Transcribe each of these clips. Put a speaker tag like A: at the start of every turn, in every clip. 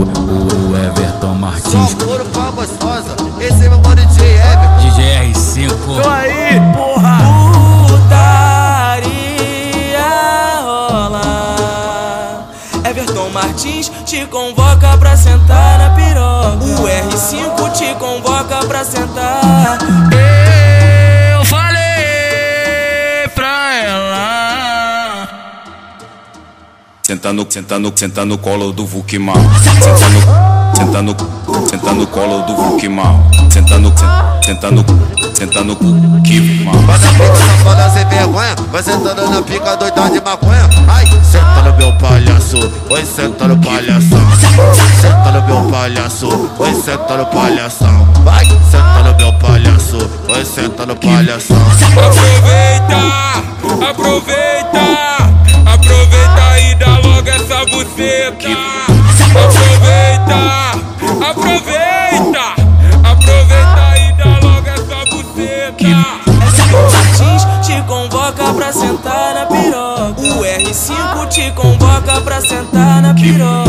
A: o Everton Martins.
B: Só couro pra gostosa, esse é meu mano DJ Everton.
A: DJ R5.
C: Tô aí, porra.
D: Putaria rola. Everton Martins te convoca pra sentar na piroca. O R5 te convoca pra sentar.
A: Eu falei pra ela.
E: Senta no colo do Vukimau. Senta no colo do Vukimau. Senta no Vukimau.
B: Vai na pica safada sem vergonha, vai sentando na pica doida de maconha. Ai, senta no meu palhaço, oi senta no palhação. Senta no meu palhaço, oi senta no palhação. Vai, senta no meu palhaço, oi senta no palhação.
F: Aproveita e dá logo essa buceta. Aproveita e dá logo essa buceta.
D: Everton Martins te convoca pra sentar na piroca. O R5 te convoca pra sentar na piroca.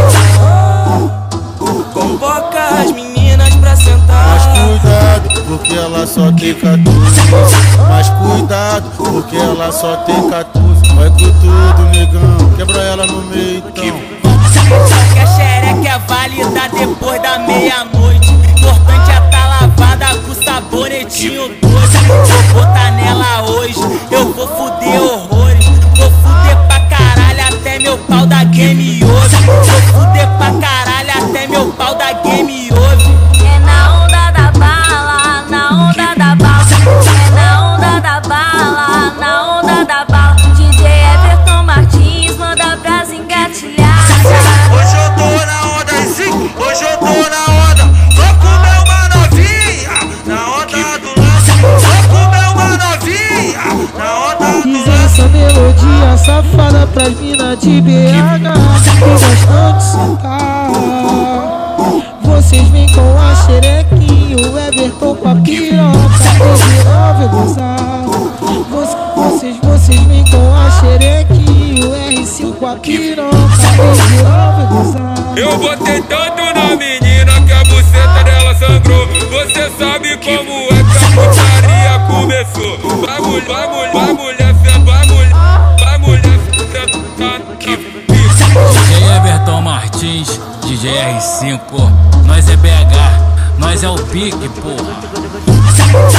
D: Convoca as meninas pra sentar.
G: Mas cuidado, porque ela só tem 14. Mas cuidado, porque ela só tem 14. Vai com tudo, negão, quebra ela no meio então.
D: Só que a xereca é válida depois da meia-noite. Importante é tá lavada com sabonetinho doce. Vou botar nela hoje, eu vou fuder horrores. Vou fuder pra caralho até meu pau da game over. Vou fuder pra caralho até meu pau da game over.
H: É na onda da bala, na onda da bala. É na onda da bala, na onda da bala. DJ Everton Martins manda pras engatilhadas.
B: Hoje eu tô na onda, sim, hoje eu tô na onda. Vou comer uma novinha, na onda do lance. Vou comer uma novinha, na onda do
I: Fiz
B: lance.
I: essa melodia safada pras mina de BH que gostam de sentar. Vocês vêm com a xerequinha, o Everton com a piroca. Hoje não vai gozar. Vocês vêm com a xerequinha, o R5 com a piroca. Hoje não vai gozar.
F: Eu botei tanto na menina que a buceta dela sangrou. Você sabe como é que a putaria começou. Vai mulher,
A: DJ Everton Martins, DJ R5. Nós é BH, nós é o pique, porra.